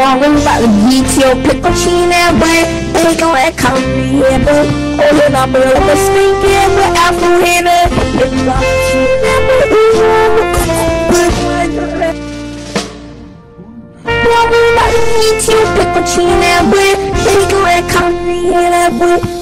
I'm about to beat your pickle chin and bread. They gon' act comprehensive. Oh, you're not real like a stinking but afro hater. It's not chin and bread. I'm about to beat your pickle chin and bread. They gon' act comprehensive.